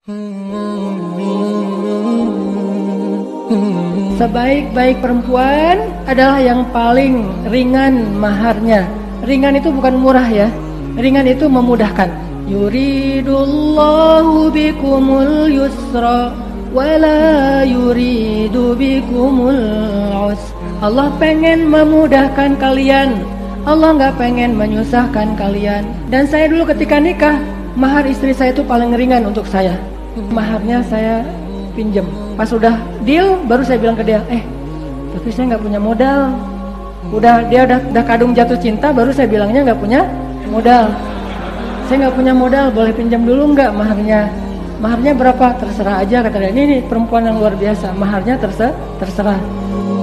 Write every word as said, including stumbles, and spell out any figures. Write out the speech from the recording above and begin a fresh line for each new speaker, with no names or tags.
Sebaik-baik perempuan adalah yang paling ringan maharnya. Ringan itu bukan murah ya. Ringan itu memudahkan. Yuridullahu bikumul yusra wala yuridu bikumul usra. Allah pengen memudahkan kalian. Allah nggak pengen menyusahkan kalian. Dan saya dulu ketika nikah, mahar istri saya itu paling ringan untuk saya. Maharnya saya pinjam. Pas udah deal, baru saya bilang ke dia, eh, tapi saya nggak punya modal. Udah dia udah, udah kadung jatuh cinta, baru saya bilangnya nggak punya modal. Saya nggak punya modal, boleh pinjam dulu nggak maharnya? Maharnya berapa? Terserah aja kata dia. Ini, ini perempuan yang luar biasa. Maharnya terse terserah.